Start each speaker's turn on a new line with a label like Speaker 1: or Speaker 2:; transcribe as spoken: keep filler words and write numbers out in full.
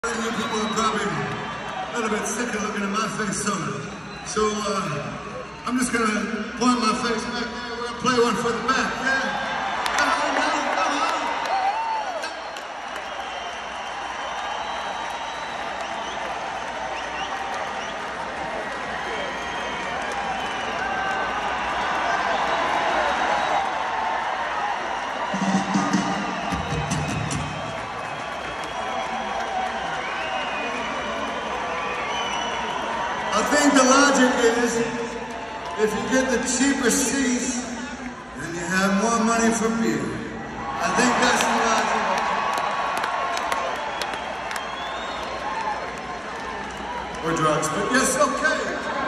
Speaker 1: You people are probably a little bit sick of looking at my face on it. So uh, I'm just gonna point my face back there. We're gonna play one for the back, yeah? Come on now, come on! I think the logic is, if you get the cheaper seats, then you have more money for beer. I think that's the logic. Or drugs, but yes, okay.